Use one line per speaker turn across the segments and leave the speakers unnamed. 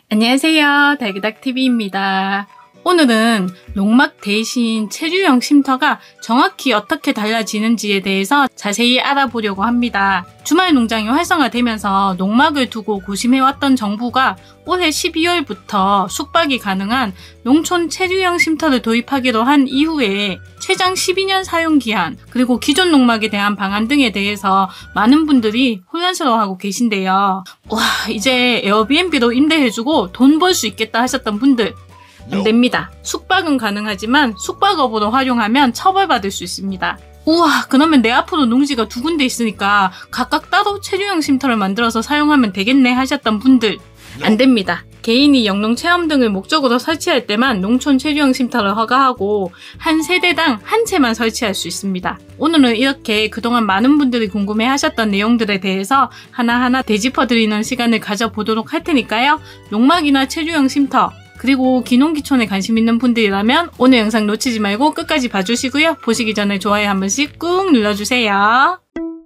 안녕하세요. 달그닥TV입니다. 오늘은 농막 대신 체류형 쉼터가 정확히 어떻게 달라지는지에 대해서 자세히 알아보려고 합니다. 주말 농장이 활성화되면서 농막을 두고 고심해왔던 정부가 올해 12월부터 숙박이 가능한 농촌 체류형 쉼터를 도입하기로 한 이후에 최장 12년 사용기한 그리고 기존 농막에 대한 방안 등에 대해서 많은 분들이 혼란스러워하고 계신데요. 와, 이제 에어비앤비로 임대해주고 돈 벌 수 있겠다 하셨던 분들 안됩니다. 숙박은 가능하지만 숙박업으로 활용하면 처벌받을 수 있습니다. 우와, 그러면 내 앞으로 농지가 두 군데 있으니까 각각 따로 체류형 쉼터를 만들어서 사용하면 되겠네 하셨던 분들 안됩니다. 개인이 영농 체험 등을 목적으로 설치할 때만 농촌 체류형 쉼터를 허가하고 한 세대당 한 채만 설치할 수 있습니다. 오늘은 이렇게 그동안 많은 분들이 궁금해하셨던 내용들에 대해서 하나하나 되짚어드리는 시간을 가져보도록 할 테니까요. 농막이나 체류형 쉼터 그리고 기농기촌에 관심 있는 분들이라면 오늘 영상 놓치지 말고 끝까지 봐주시고요. 보시기 전에 좋아요 한 번씩 꾹 눌러주세요.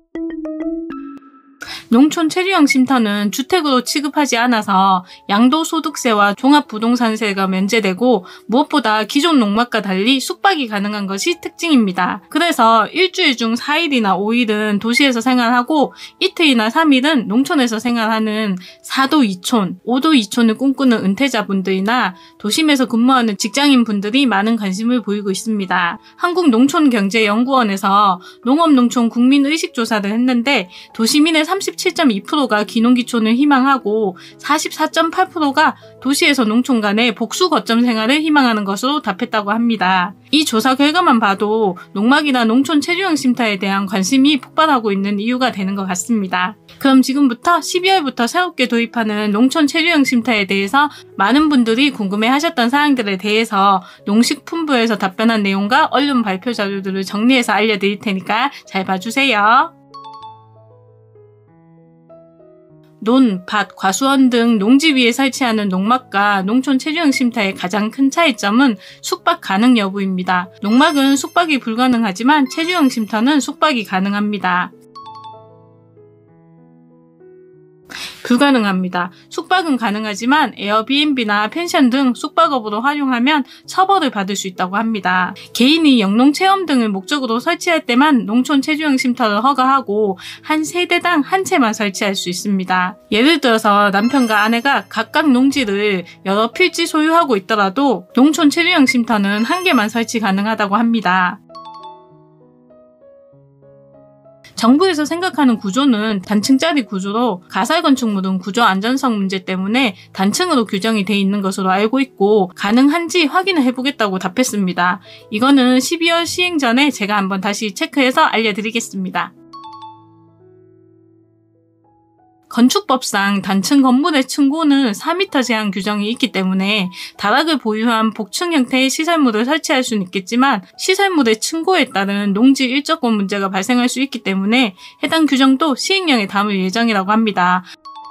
농촌 체류형 쉼터는 주택으로 취급하지 않아서 양도소득세와 종합부동산세가 면제되고 무엇보다 기존 농막과 달리 숙박이 가능한 것이 특징입니다. 그래서 일주일 중 4일이나 5일은 도시에서 생활하고 이틀이나 3일은 농촌에서 생활하는 4도 2촌, 5도 2촌을 꿈꾸는 은퇴자분들이나 도심에서 근무하는 직장인분들이 많은 관심을 보이고 있습니다. 한국농촌경제연구원에서 농업농촌 국민의식조사를 했는데 도시민의 37.2%가 기농기촌을 희망하고 44.8%가 도시에서 농촌 간의 복수 거점 생활을 희망하는 것으로 답했다고 합니다. 이 조사 결과만 봐도 농막이나 농촌 체류형 쉼터에 대한 관심이 폭발하고 있는 이유가 되는 것 같습니다. 그럼 지금부터 12월부터 새롭게 도입하는 농촌 체류형 쉼터에 대해서 많은 분들이 궁금해하셨던 사항들에 대해서 농식품부에서 답변한 내용과 언론 발표 자료들을 정리해서 알려드릴 테니까 잘 봐주세요. 논, 밭, 과수원 등 농지 위에 설치하는 농막과 농촌 체류형 쉼터의 가장 큰 차이점은 숙박 가능 여부입니다. 농막은 숙박이 불가능하지만 체류형 쉼터는 숙박이 가능합니다. 불가능합니다. 숙박은 가능하지만 에어비앤비나 펜션 등 숙박업으로 활용하면 처벌을 받을 수 있다고 합니다. 개인이 영농 체험 등을 목적으로 설치할 때만 농촌 체류형 쉼터를 허가하고 한 세대당 한 채만 설치할 수 있습니다. 예를 들어서 남편과 아내가 각각 농지를 여러 필지 소유하고 있더라도 농촌 체류형 쉼터는 한 개만 설치 가능하다고 합니다. 정부에서 생각하는 구조는 단층짜리 구조로 가설건축물은 구조 안전성 문제 때문에 단층으로 규정이 돼 있는 것으로 알고 있고 가능한지 확인을 해보겠다고 답했습니다. 이거는 12월 시행 전에 제가 한번 다시 체크해서 알려드리겠습니다. 건축법상 단층 건물의 층고는 4m 제한 규정이 있기 때문에 다락을 보유한 복층 형태의 시설물을 설치할 수는 있겠지만 시설물의 층고에 따른 농지 일조권 문제가 발생할 수 있기 때문에 해당 규정도 시행령에 담을 예정이라고 합니다.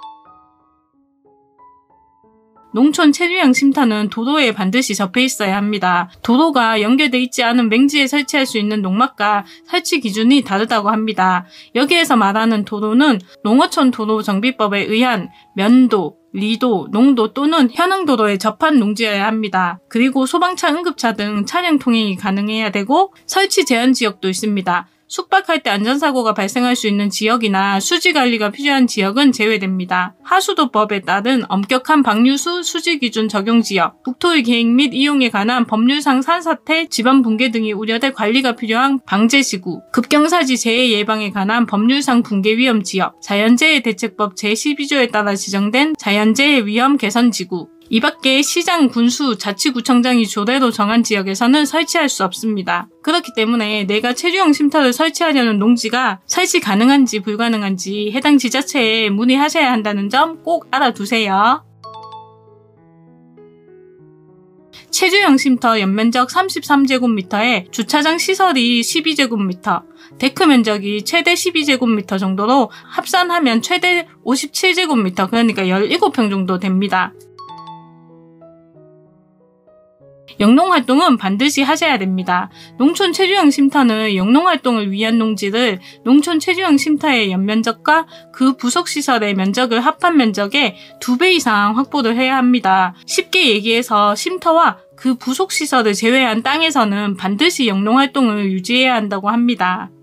농촌 체류형 쉼터는 도로에 반드시 접해 있어야 합니다. 도로가 연결돼 있지 않은 맹지에 설치할 수 있는 농막과 설치 기준이 다르다고 합니다. 여기에서 말하는 도로는 농어촌 도로정비법에 의한 면도, 리도, 농도 또는 현황도로에 접한 농지여야 합니다. 그리고 소방차, 응급차 등 차량 통행이 가능해야 되고 설치 제한 지역도 있습니다. 숙박할 때 안전사고가 발생할 수 있는 지역이나 수지관리가 필요한 지역은 제외됩니다. 하수도법에 따른 엄격한 방류수 수지기준 적용지역, 국토의 계획 및 이용에 관한 법률상 산사태, 지반붕괴 등이 우려될 관리가 필요한 방제지구, 급경사지 재해 예방에 관한 법률상 붕괴 위험 지역, 자연재해 대책법 제12조에 따라 지정된 자연재해 위험 개선지구, 이 밖에 시장, 군수, 자치구청장이 조례로 정한 지역에서는 설치할 수 없습니다. 그렇기 때문에 내가 체류형 쉼터를 설치하려는 농지가 설치 가능한지 불가능한지 해당 지자체에 문의하셔야 한다는 점 꼭 알아두세요. 체류형 쉼터 연면적 33제곱미터에 주차장 시설이 12제곱미터, 데크 면적이 최대 12제곱미터 정도로 합산하면 최대 57제곱미터, 그러니까 17평 정도 됩니다. 영농활동은 반드시 하셔야 됩니다. 농촌 체류형 쉼터는 영농활동을 위한 농지를 농촌 체류형 쉼터의 연면적과 그 부속시설의 면적을 합한 면적의 2배 이상 확보를 해야 합니다. 쉽게 얘기해서 쉼터와 그 부속시설을 제외한 땅에서는 반드시 영농활동을 유지해야 한다고 합니다.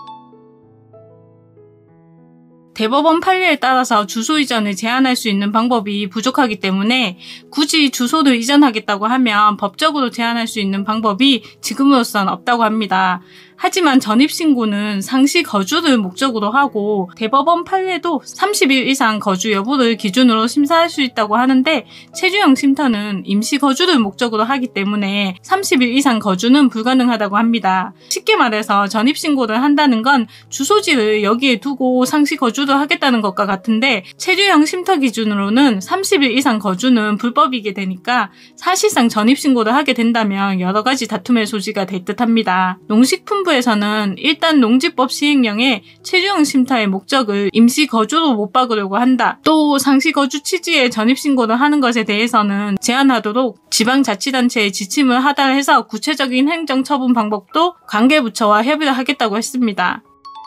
대법원 판례에 따라서 주소 이전을 제한할 수 있는 방법이 부족하기 때문에 굳이 주소를 이전하겠다고 하면 법적으로 제한할 수 있는 방법이 지금으로선 없다고 합니다. 하지만 전입신고는 상시 거주를 목적으로 하고 대법원 판례도 30일 이상 거주 여부를 기준으로 심사할 수 있다고 하는데 체류형 쉼터는 임시 거주를 목적으로 하기 때문에 30일 이상 거주는 불가능하다고 합니다. 쉽게 말해서 전입신고를 한다는 건 주소지를 여기에 두고 상시 거주를 하겠다는 것과 같은데 체류형 쉼터 기준으로는 30일 이상 거주는 불법이게 되니까 사실상 전입신고를 하게 된다면 여러 가지 다툼의 소지가 될 듯합니다. 농식품부 에서는 일단 농지법 시행령에 체류형 쉼터의 목적을 임시 거주로 못 박으려고 한다. 또 상시 거주 취지의 전입신고를 하는 것에 대해서는 제한하도록 지방자치단체에 지침을 하달해서 구체적인 행정처분 방법도 관계부처와 협의를 하겠다고 했습니다.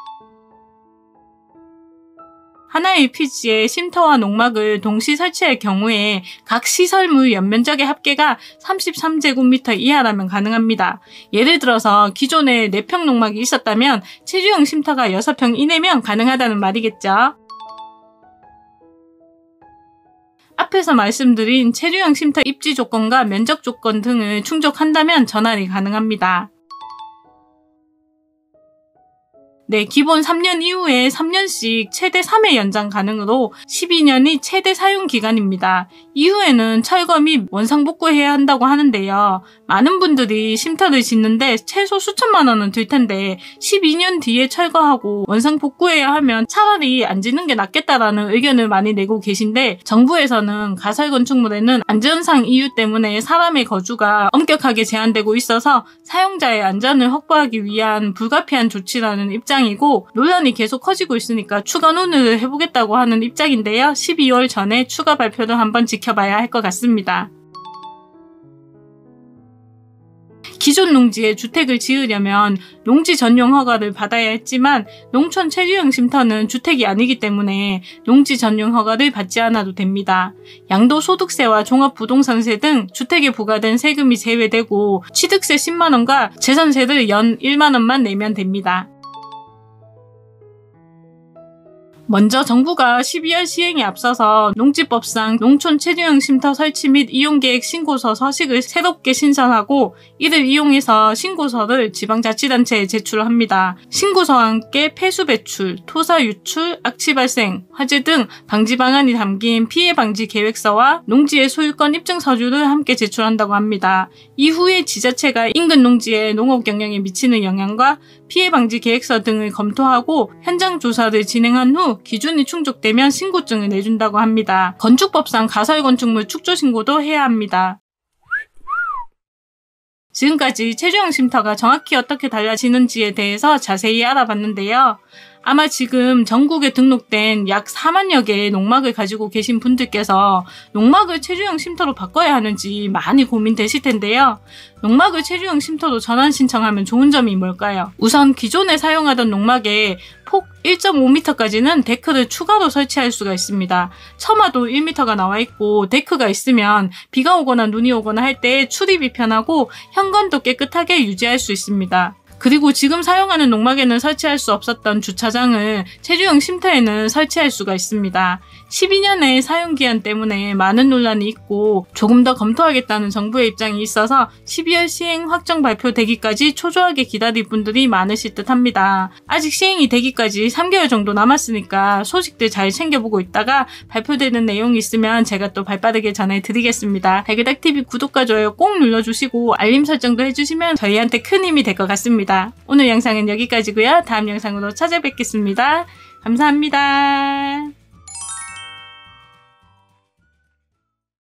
하나의 피지에 쉼터와 농막을 동시 설치할 경우에 각 시설물 연면적의 합계가 33제곱미터 이하라면 가능합니다. 예를 들어서 기존에 4평 농막이 있었다면 체류형 쉼터가 6평 이내면 가능하다는 말이겠죠. 앞에서 말씀드린 체류형 쉼터 입지 조건과 면적 조건 등을 충족한다면 전환이 가능합니다. 네, 기본 3년 이후에 3년씩 최대 3회 연장 가능으로 12년이 최대 사용 기간입니다. 이후에는 철거 및 원상복구해야 한다고 하는데요. 많은 분들이 쉼터를 짓는데 최소 수천만 원은 들 텐데 12년 뒤에 철거하고 원상복구해야 하면 차라리 안 짓는 게 낫겠다라는 의견을 많이 내고 계신데 정부에서는 가설건축물에는 안전상 이유 때문에 사람의 거주가 엄격하게 제한되고 있어서 사용자의 안전을 확보하기 위한 불가피한 조치라는 입장이고 논란이 계속 커지고 있으니까 추가 논의를 해보겠다고 하는 입장인데요. 12월 전에 추가 발표를 한번 지켜봐야 할 것 같습니다. 기존 농지에 주택을 지으려면 농지 전용 허가를 받아야 했지만 농촌 체류형 쉼터는 주택이 아니기 때문에 농지 전용 허가를 받지 않아도 됩니다. 양도소득세와 종합부동산세 등 주택에 부과된 세금이 제외되고 취득세 10만원과 재산세를 연 1만원만 내면 됩니다. 먼저 정부가 12월 시행에 앞서서 농지법상 농촌 체류형 쉼터 설치 및 이용계획 신고서 서식을 새롭게 신설하고 이를 이용해서 신고서를 지방자치단체에 제출합니다. 신고서와 함께 폐수 배출, 토사 유출, 악취 발생, 화재 등 방지 방안이 담긴 피해 방지 계획서와 농지의 소유권 입증 서류를 함께 제출한다고 합니다. 이후에 지자체가 인근 농지의 농업 경영에 미치는 영향과 피해 방지 계획서 등을 검토하고 현장 조사를 진행한 후 기준이 충족되면 신고증을 내준다고 합니다. 건축법상 가설건축물 축조신고도 해야 합니다. 지금까지 체류형 쉼터가 정확히 어떻게 달라지는지에 대해서 자세히 알아봤는데요. 아마 지금 전국에 등록된 약 4만여 개의 농막을 가지고 계신 분들께서 농막을 체류형 쉼터로 바꿔야 하는지 많이 고민되실 텐데요. 농막을 체류형 쉼터로 전환 신청하면 좋은 점이 뭘까요? 우선 기존에 사용하던 농막에 폭 1.5m까지는 데크를 추가로 설치할 수가 있습니다. 처마도 1m가 나와 있고 데크가 있으면 비가 오거나 눈이 오거나 할 때 출입이 편하고 현관도 깨끗하게 유지할 수 있습니다. 그리고 지금 사용하는 농막에는 설치할 수 없었던 주차장을 체류형 쉼터에는 설치할 수가 있습니다. 12년의 사용기한 때문에 많은 논란이 있고 조금 더 검토하겠다는 정부의 입장이 있어서 12월 시행 확정 발표되기까지 초조하게 기다릴 분들이 많으실 듯합니다. 아직 시행이 되기까지 3개월 정도 남았으니까 소식들 잘 챙겨보고 있다가 발표되는 내용이 있으면 제가 또 발빠르게 전해드리겠습니다. 달그닥TV 구독과 좋아요 꼭 눌러주시고 알림 설정도 해주시면 저희한테 큰 힘이 될 것 같습니다. 오늘 영상은 여기까지고요. 다음 영상으로 찾아뵙겠습니다. 감사합니다.